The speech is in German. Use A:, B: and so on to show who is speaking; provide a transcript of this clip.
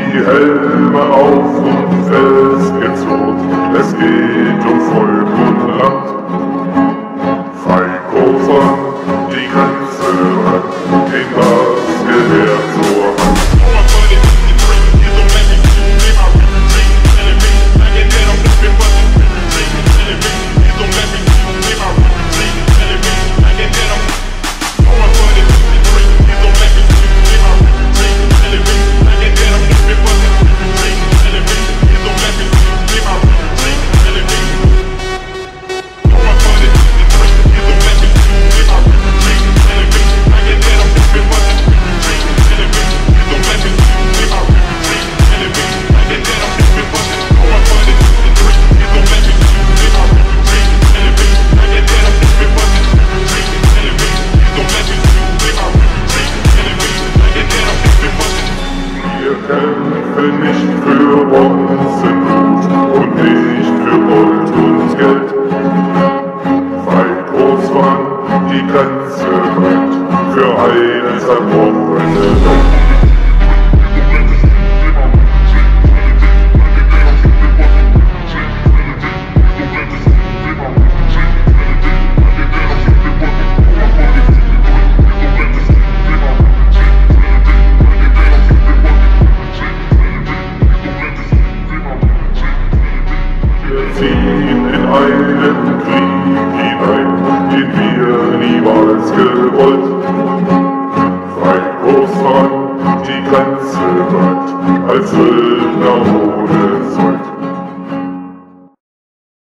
A: die Helme auf und festgezurrt, es geht um Volk und Land. Feighof an die Grenze ran, den das Gewehr zur Hand. Kämpfe nicht für Bronzenblut und nicht für Gold und Geld. Feighof an die Grenze brennt für eine zerbrochene Welt. In einen Krieg hinein, den wir niemals gewollt. Feighof an die Grenze brennt, als Söldner ohne